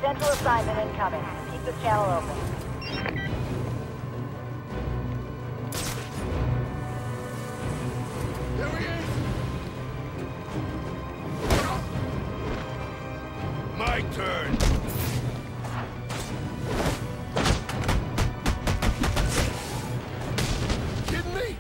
Central assignment incoming. Keep this channel open. There he is! My turn! Kidding me?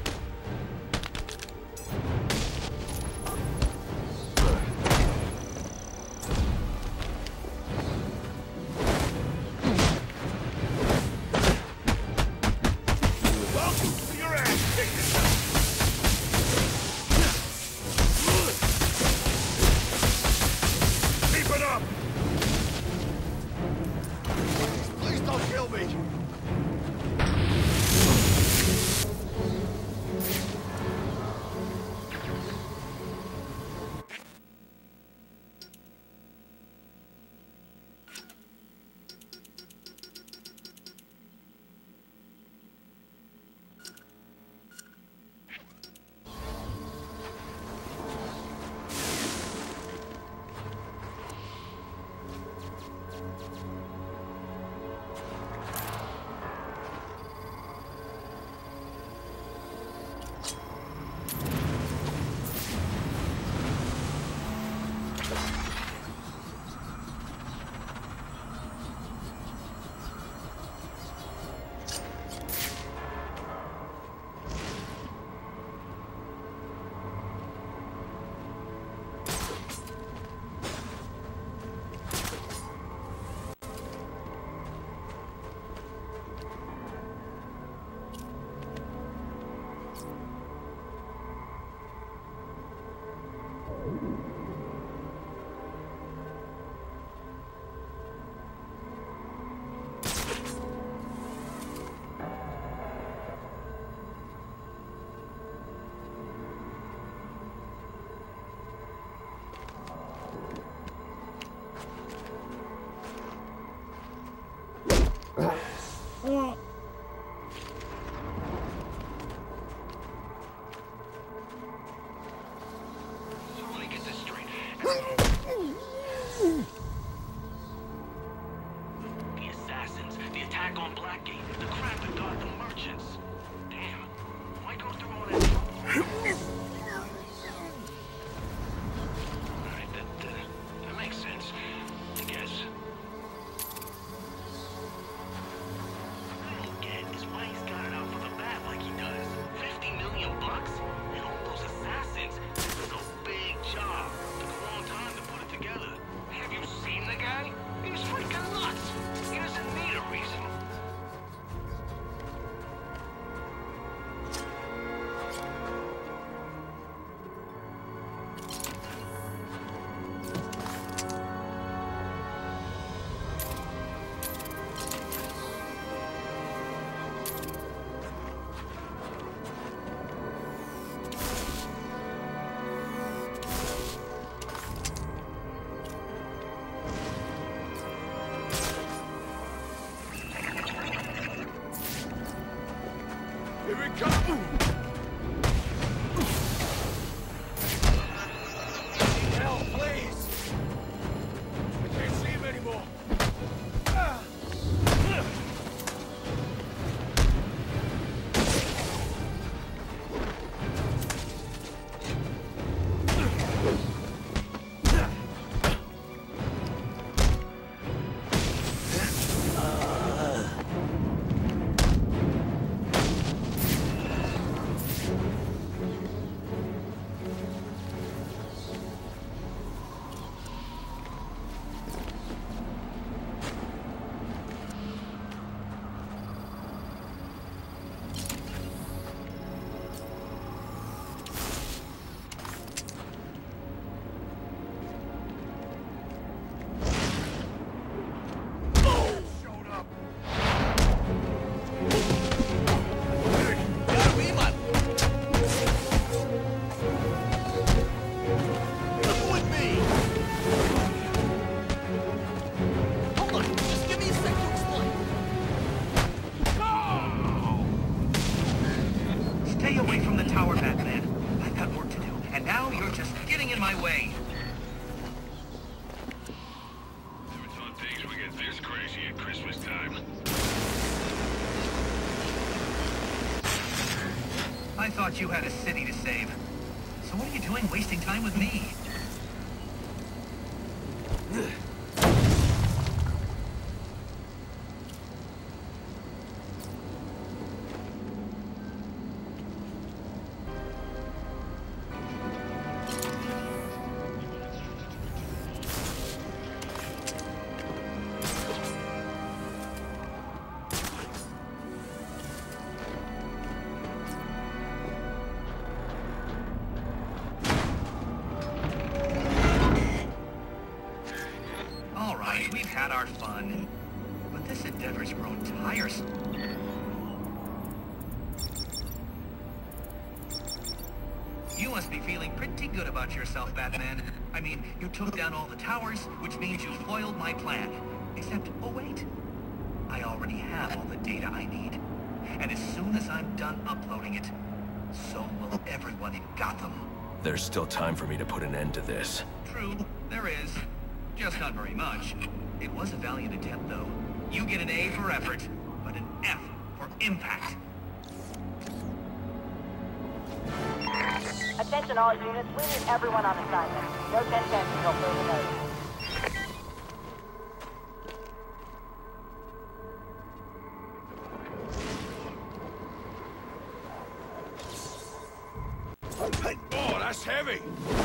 The assassins, the attack on Blackgate, the crap that got the merchants. Damn, why go through all that trouble? Alright, that makes sense, I guess. What I don't get is why he's got it out for the bat like he does. 50 million bucks? And all those assassins? This is a big job. Took a long time to put it together. Have you seen the guy? He's freaking nuts. He doesn't need a reason. Here we come! Help, please! I can't see him anymore. I thought you had a city to save. So what are you doing wasting time with me? We've had our fun, but this endeavor's grown tiresome. You must be feeling pretty good about yourself, Batman. I mean, you took down all the towers, which means you foiled my plan. Except, oh wait, I already have all the data I need. And as soon as I'm done uploading it, so will everyone in Gotham. There's still time for me to put an end to this. True, there is. Just not very much. It was a valiant attempt, though. You get an A for effort, but an F for impact. Attention all units, we need everyone on assignment. No 10-10 until further notice. Oh, that's heavy!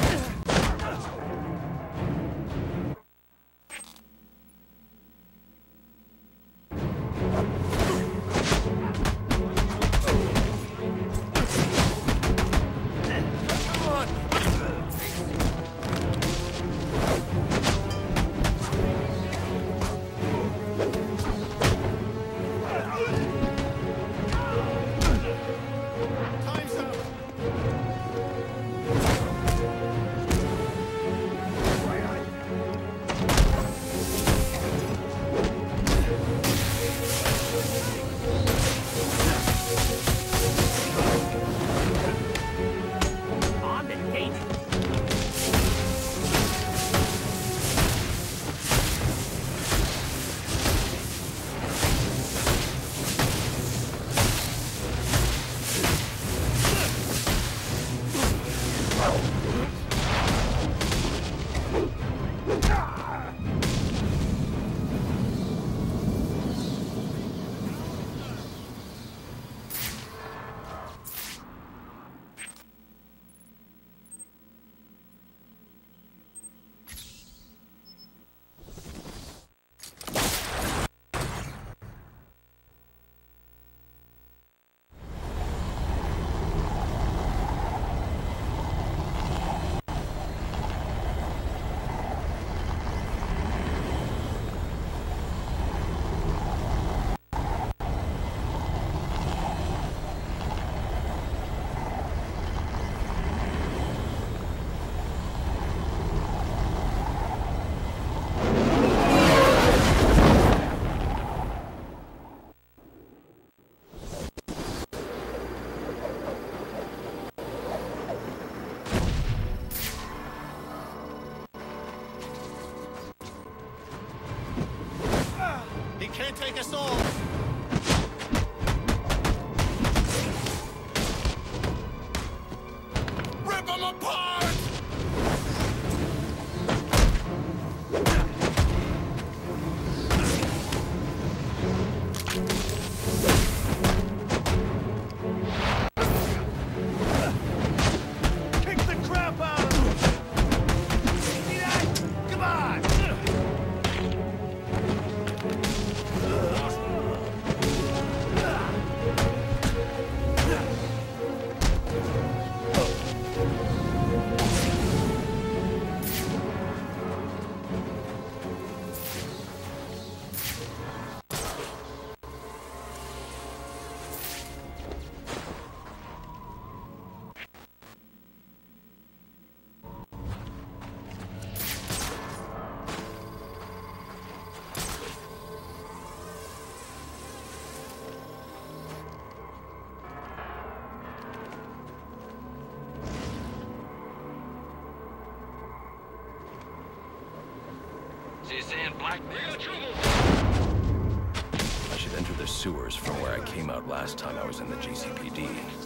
Can't take us all. Rip them apart! Kick the crap out of them! See that? Come on! So you're saying Black... We got trouble! I should enter enter the sewers from where I came out last time I was in the GCPD.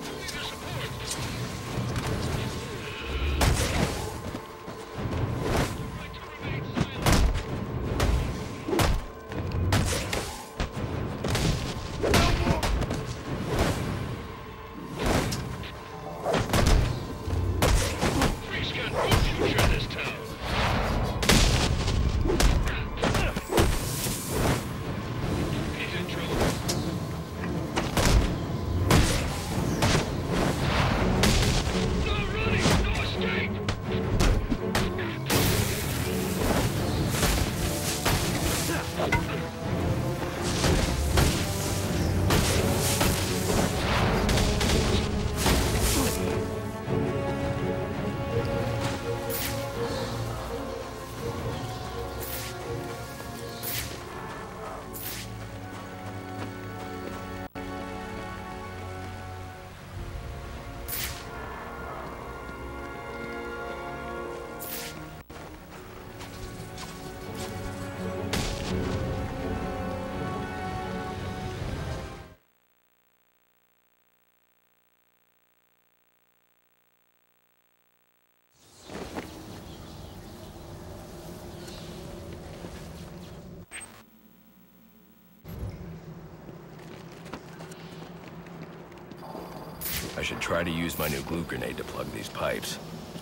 I should try to use my new glue grenade to plug these pipes.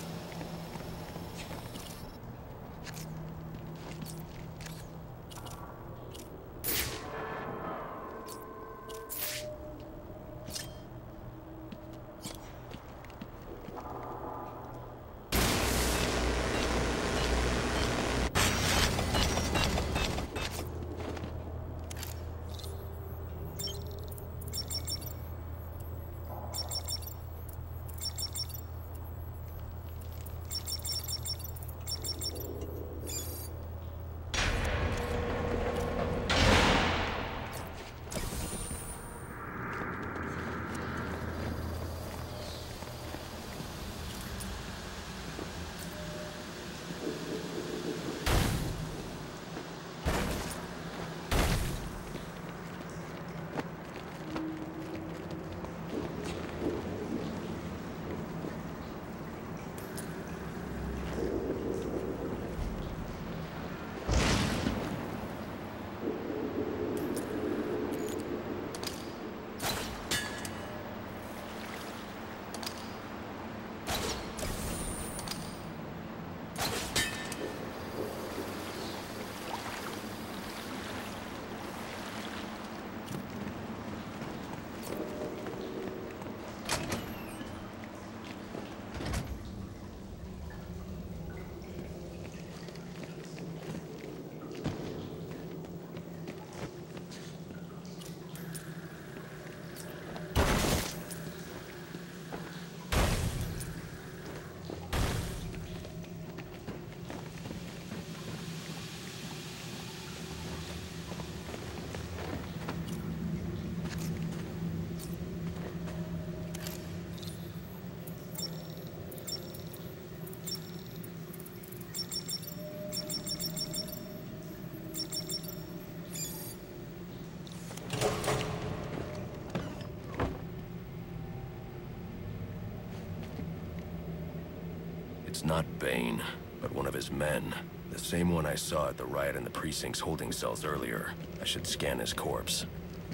It's not Bane, but one of his men. The same one I saw at the riot in the precinct's holding cells earlier. I should scan his corpse.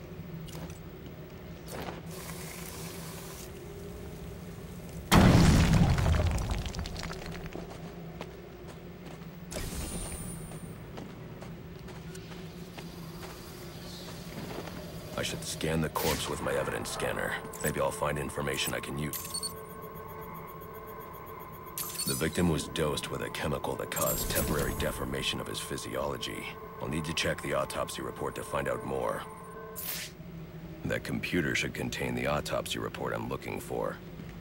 I should scan the corpse with my evidence scanner. Maybe I'll find information I can use. The victim was dosed with a chemical that caused temporary deformation of his physiology. I'll need to check the autopsy report to find out more. That computer should contain the autopsy report I'm looking for.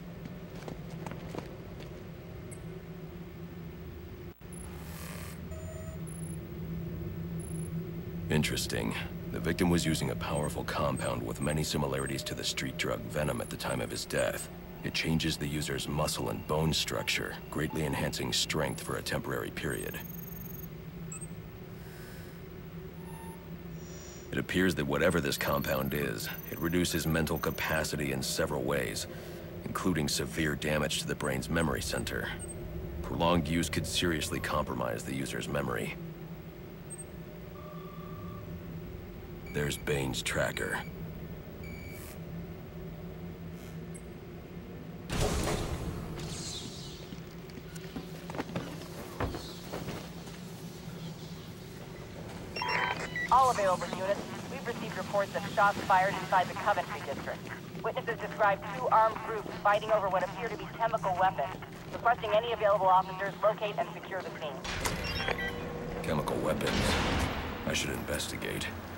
Interesting. The victim was using a powerful compound with many similarities to the street drug Venom at the time of his death. It changes the user's muscle and bone structure, greatly enhancing strength for a temporary period. It appears that whatever this compound is, it reduces mental capacity in several ways, including severe damage to the brain's memory center. Prolonged use could seriously compromise the user's memory. There's Bane's tracker. All available units, we've received reports of shots fired inside the Coventry district. Witnesses describe two armed groups fighting over what appear to be chemical weapons. Requesting any available officers locate and secure the scene. Chemical weapons. I should investigate.